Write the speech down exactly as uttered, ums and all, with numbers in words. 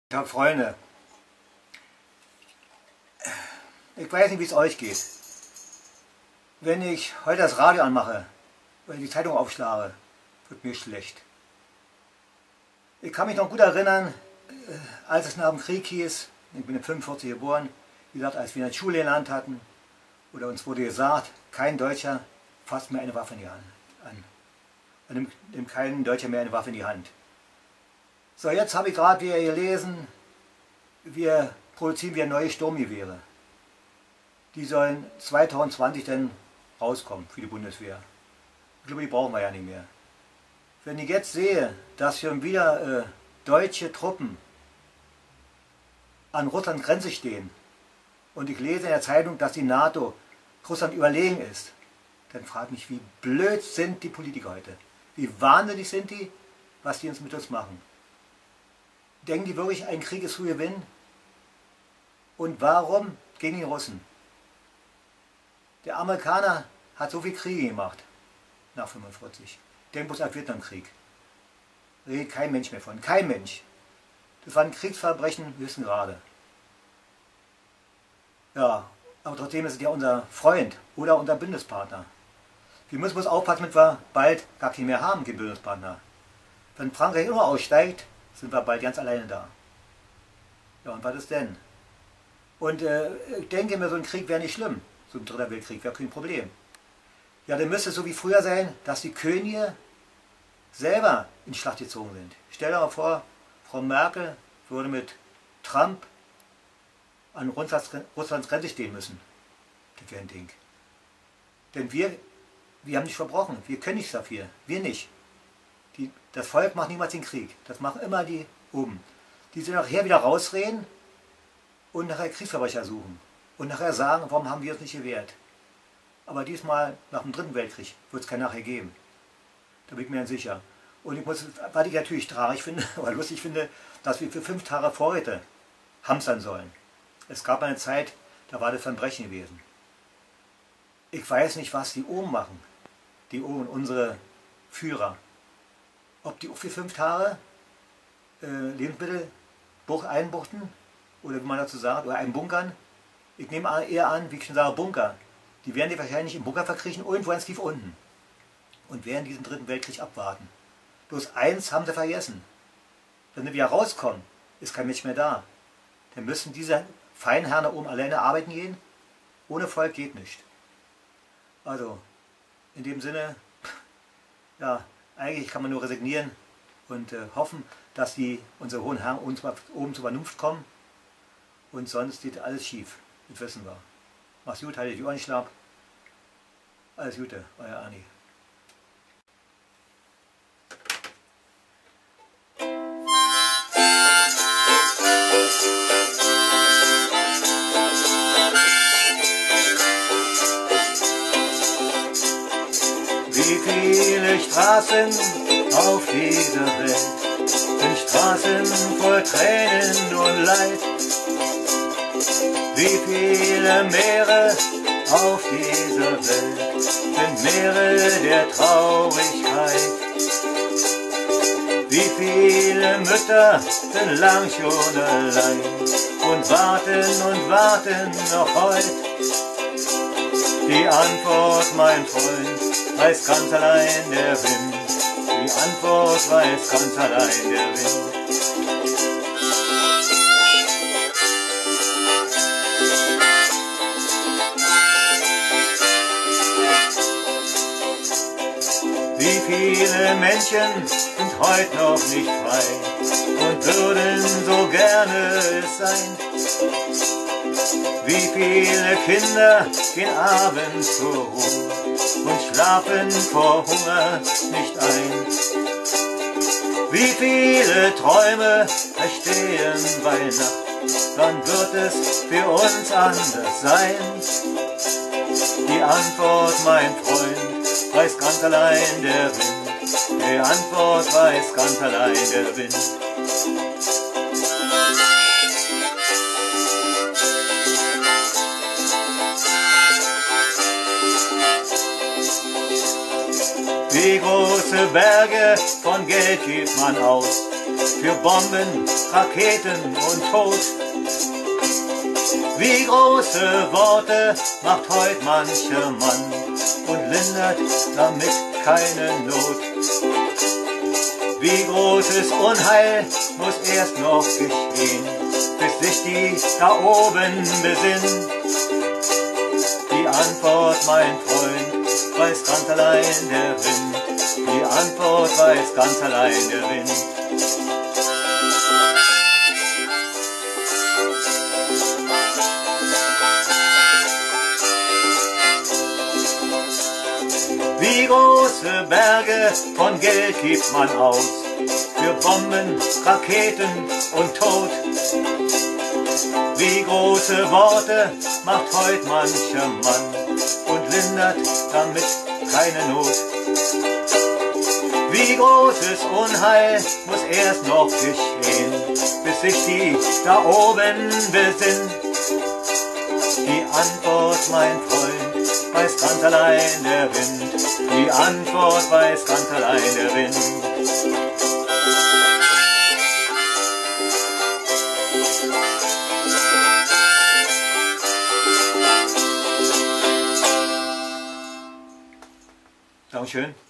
Tag, Freunde. Ich weiß nicht, wie es euch geht. Wenn ich heute das Radio anmache oder die Zeitung aufschlage, wird mir schlecht. Ich kann mich noch gut erinnern, als es nach dem Krieg hieß, ich bin in fünfundvierzig geboren, wie gesagt, als wir in der Schule gelernt hatten, oder uns wurde gesagt, kein Deutscher fasst mehr eine Waffe in die Hand an. Nimmt, nimmt kein Deutscher mehr eine Waffe in die Hand. So, jetzt habe ich gerade wieder gelesen, wir produzieren wieder neue Sturmgewehre. Die sollen zweitausendzwanzig dann rauskommen für die Bundeswehr. Ich glaube, die brauchen wir ja nicht mehr. Wenn ich jetzt sehe, dass schon wieder äh, deutsche Truppen an Russlands Grenze stehen und ich lese in der Zeitung, dass die NATO Russland überlegen ist, dann frage ich mich, wie blöd sind die Politiker heute? Wie wahnsinnig sind die, was die uns mit uns machen? Denken die wirklich, ein Krieg ist zu gewinnen? Und warum gegen die Russen? Der Amerikaner hat so viel Kriege gemacht, nach fünfundvierzig. Denkt bloß an den Vietnamkrieg. Redet kein Mensch mehr von. Kein Mensch. Das waren Kriegsverbrechen, wissen gerade. Ja, aber trotzdem ist es ja unser Freund oder unser Bündnispartner. Wir müssen uns aufpassen, damit wir bald gar keinen mehr haben, keinen Bündnispartner. Wenn Frankreich immer aussteigt, sind wir bald ganz alleine da. Ja, und was ist denn? Und äh, ich denke mir, so ein Krieg wäre nicht schlimm. So ein dritter Weltkrieg wäre kein Problem. Ja, dann müsste es so wie früher sein, dass die Könige selber in die Schlacht gezogen sind. Stell dir mal vor, Frau Merkel würde mit Trump an Russlands, Russlands Grenze stehen müssen. Das wäre ein Ding. Denn wir, wir haben nicht verbrochen. Wir können nichts dafür. Wir nicht. Die, das Volk macht niemals den Krieg. Das machen immer die oben. Die sind nachher wieder rausreden und nachher Kriegsverbrecher suchen. Und nachher sagen, warum haben wir es nicht gewehrt. Aber diesmal, nach dem Dritten Weltkrieg, wird es kein Nachher geben. Da bin ich mir dann sicher. Und ich muss, was ich natürlich traurig finde, oder lustig finde, dass wir für fünf Tage Vorräte hamstern sollen. Es gab eine Zeit, da war das Verbrechen gewesen. Ich weiß nicht, was die oben machen. Die oben, unsere Führer. Ob die auch für fünf Tage äh, Lebensmittel einbuchten, oder wie man dazu sagt, oder einbunkern. Ich nehme eher an, wie ich schon sage, Bunker. Die werden die wahrscheinlich im Bunker verkriechen, irgendwo ganz tief unten. Und werden diesen Dritten Weltkrieg abwarten. Bloß eins haben sie vergessen. Wenn sie wieder rauskommen, ist kein Mensch mehr da. Dann müssen diese Feinherren da oben alleine arbeiten gehen. Ohne Volk geht nicht. Also, in dem Sinne, ja, eigentlich kann man nur resignieren und äh, hoffen, dass die, unsere hohen Herren uns oben zur Vernunft kommen. Und sonst geht alles schief. Das wissen wir. Mach's gut, halte die Ohren nicht schlapp. Alles Gute, euer Arni. Wie viele Straßen auf dieser Welt sind Straßen voll Tränen und Leid. Wie viele Meere auf dieser Welt sind Meere der Traurigkeit. Wie viele Mütter sind lang schon allein und warten und warten noch heut. Die Antwort, mein Freund, weiß ganz allein der Wind. Die Antwort weiß ganz allein der Wind. Wie viele Menschen sind heute noch nicht frei und würden so gerne es sein. Wie viele Kinder gehen abends zur Ruhe und schlafen vor Hunger nicht ein. Wie viele Träume verstehen bei Nacht, wann wird es für uns anders sein? Die Antwort, mein Freund, weiß ganz allein der Wind. Die Antwort weiß ganz allein der Wind. Wie große Berge von Geld gibt man aus, für Bomben, Raketen und Tod. Wie große Worte macht heut mancher Mann und lindert damit keine Not. Wie großes Unheil muss erst noch geschehen, bis sich die da oben besinnen. Die Antwort, mein Freund, weiß ganz allein der Wind. Die Antwort weiß ganz allein der Wind. Wie große Berge von Geld gibt man aus für Bomben, Raketen und Tod. Wie große Worte macht heut mancher Mann und lindert damit keine Not. Wie großes Unheil muss erst noch geschehen, bis sich die da oben besinnen. Die Antwort, mein Freund, weiß ganz allein der Wind. Die Antwort weiß ganz allein der Wind. Dankeschön.